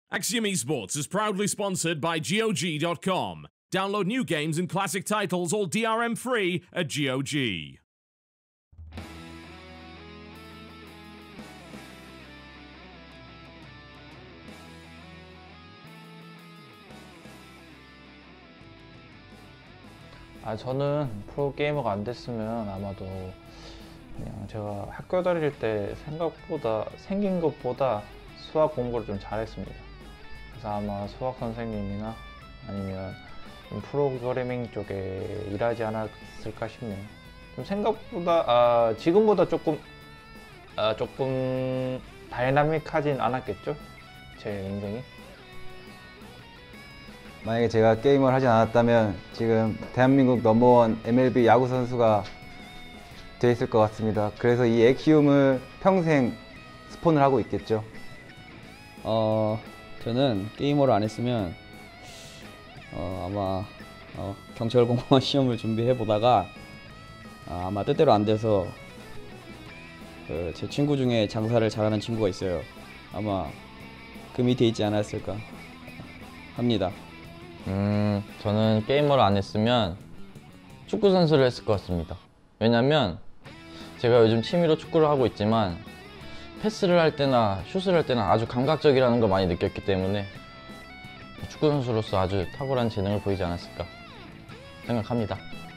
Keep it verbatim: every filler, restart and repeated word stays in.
Axiom Esports is proudly sponsored by G O G dot com. Download new games and classic titles all D R M free at G O G. 아, 저는 프로게이머가 안 됐으면 아마도 그냥 제가 학교 다닐 때 생각보다 생긴 것보다 수학 공부를 좀 잘했습니다. 그래서 아마 수학 선생님이나 아니면 좀 프로그래밍 쪽에 일하지 않았을까 싶네요. 좀 생각보다 아, 지금보다 조금 아, 조금 다이나믹하진 않았겠죠? 제 인생이. 만약에 제가 게임을 하지 않았다면 지금 대한민국 넘버원 엠엘비 야구 선수가 돼 있을 것 같습니다. 그래서 이 액시움을 평생 스폰을 하고 있겠죠. 어, 저는 게이머를 안 했으면 어, 아마 어, 경찰 공무원 시험을 준비해 보다가 아, 아마 뜻대로 안 돼서 그 제 친구 중에 장사를 잘하는 친구가 있어요. 아마 그 밑에 있지 않았을까 합니다. 음, 저는 게이머를 안 했으면 축구 선수를 했을 것 같습니다. 왜냐면 제가 요즘 취미로 축구를 하고 있지만 패스를 할 때나 슛을 할 때는 아주 감각적이라는 걸 많이 느꼈기 때문에 축구 선수로서 아주 탁월한 재능을 보이지 않았을까 생각합니다.